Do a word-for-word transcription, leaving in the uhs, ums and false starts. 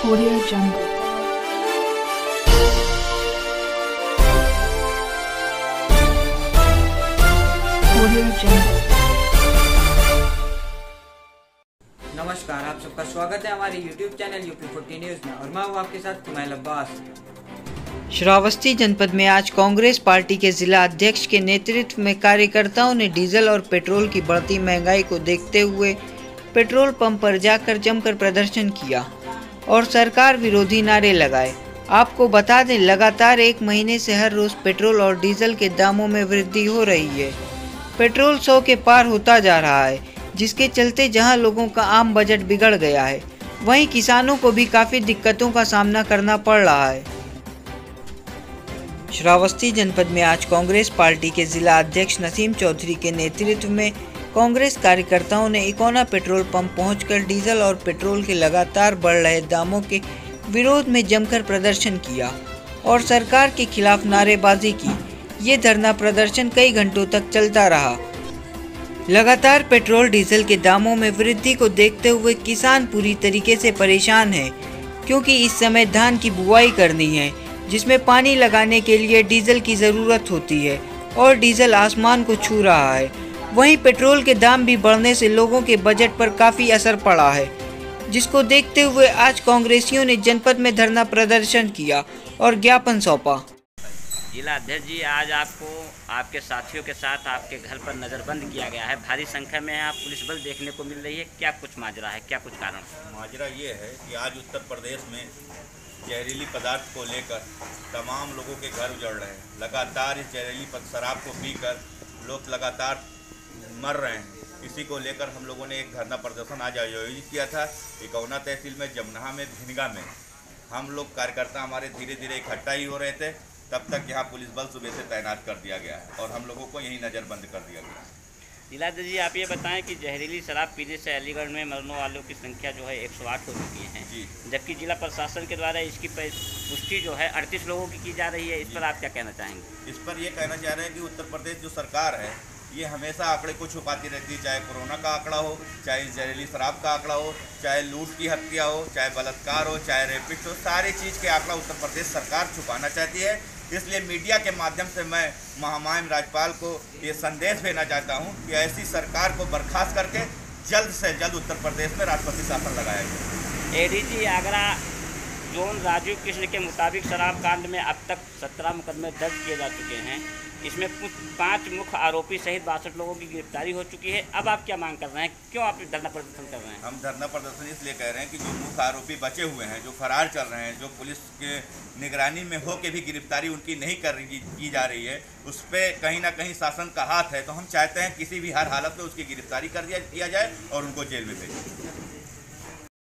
Audio Jungle. Audio Jungle. नमस्कार, आप सबका स्वागत है हमारे YouTube channel UP forty news में और मैं हूँ आपके साथ कुमैल अब्बास। श्रावस्ती जनपद में आज कांग्रेस पार्टी के जिला अध्यक्ष के नेतृत्व में कार्यकर्ताओं ने डीजल और पेट्रोल की बढ़ती महंगाई को देखते हुए पेट्रोल पंप पर जाकर जमकर प्रदर्शन किया और सरकार विरोधी नारे लगाए। आपको बता दें, लगातार एक महीने से हर रोज पेट्रोल और डीजल के दामों में वृद्धि हो रही है। पेट्रोल सौ के पार होता जा रहा है, जिसके चलते जहां लोगों का आम बजट बिगड़ गया है, वहीं किसानों को भी काफ़ी दिक्कतों का सामना करना पड़ रहा है। श्रावस्ती जनपद में आज कांग्रेस पार्टी के जिला अध्यक्ष नसीम चौधरी के नेतृत्व में कांग्रेस कार्यकर्ताओं ने इकोना पेट्रोल पंप पहुंचकर डीजल और पेट्रोल के लगातार बढ़ रहे दामों के विरोध में जमकर प्रदर्शन किया और सरकार के खिलाफ नारेबाजी की। ये धरना प्रदर्शन कई घंटों तक चलता रहा। लगातार पेट्रोल डीजल के दामों में वृद्धि को देखते हुए किसान पूरी तरीके से परेशान हैं, क्योंकि इस समय धान की बुआई करनी है, जिसमें पानी लगाने के लिए डीजल की ज़रूरत होती है और डीजल आसमान को छू रहा है। वहीं पेट्रोल के दाम भी बढ़ने से लोगों के बजट पर काफ़ी असर पड़ा है, जिसको देखते हुए आज कांग्रेसियों ने जनपद में धरना प्रदर्शन किया और ज्ञापन सौंपा। जिला अध्यक्ष जी, आज आपको आपके साथियों के साथ आपके घर पर नज़रबंद किया गया है। भारी संख्या में आप पुलिस बल देखने को मिल रही है। क्या कुछ माजरा है, क्या कुछ कारण? माजरा ये है कि आज उत्तर प्रदेश में जहरीली पदार्थ को लेकर तमाम लोगों के घर उजड़ रहे हैं। लगातार इस जहरीली शराब को पीकर लोग लगातार मर रहे हैं। इसी को लेकर हम लोगों ने एक धरना प्रदर्शन आज आयोजित किया था इकोना तहसील में, जमनाहा में, भिनगा में। हम लोग कार्यकर्ता हमारे धीरे धीरे इकट्ठा ही हो रहे थे, तब तक यहाँ पुलिस बल सुबह से तैनात कर दिया गया है और हम लोगों को यहीं नज़रबंद कर दिया गया है। जिला अध्यक्ष जी, आप ये बताएं कि जहरीली शराब पीने से अलीगढ़ में मरने वालों की संख्या जो है एक सौ आठ हो चुकी है जी, जबकि जिला प्रशासन के द्वारा इसकी पुष्टि जो है अड़तीस लोगों की की जा रही है। इस पर आप क्या कहना चाहेंगे? इस पर ये कहना चाह रहे हैं कि उत्तर प्रदेश जो सरकार है ये हमेशा आंकड़े को छुपाती रहती है, चाहे कोरोना का आंकड़ा हो, चाहे जहरीली शराब का आंकड़ा हो, चाहे लूट की हत्या हो, चाहे बलात्कार हो, चाहे रेपिस्ट हो, सारी चीज़ के आंकड़ा उत्तर प्रदेश सरकार छुपाना चाहती है। इसलिए मीडिया के माध्यम से मैं महामहिम राज्यपाल को ये संदेश भेजना चाहता हूँ कि ऐसी सरकार को बर्खास्त करके जल्द से जल्द उत्तर प्रदेश में राष्ट्रपति शासन लगाया जाए। एडीजी आगरा जोन राजीव कृष्ण के मुताबिक शराब कांड में अब तक सत्रह मुकदमे दर्ज किए जा चुके हैं। इसमें पांच मुख्य आरोपी सहित बासठ लोगों की गिरफ्तारी हो चुकी है। अब आप क्या मांग कर रहे हैं? क्यों आप धरना प्रदर्शन कर रहे हैं? हम धरना प्रदर्शन इसलिए कह रहे हैं कि जो मुख्य आरोपी बचे हुए हैं, जो फरार चल रहे हैं, जो पुलिस के निगरानी में हो के भी गिरफ्तारी उनकी नहीं कर रही की जा रही है, उस पर कहीं ना कहीं शासन का हाथ है। तो हम चाहते हैं किसी भी हर हालत में उसकी गिरफ्तारी कर दिया जाए और उनको जेल में भेजें।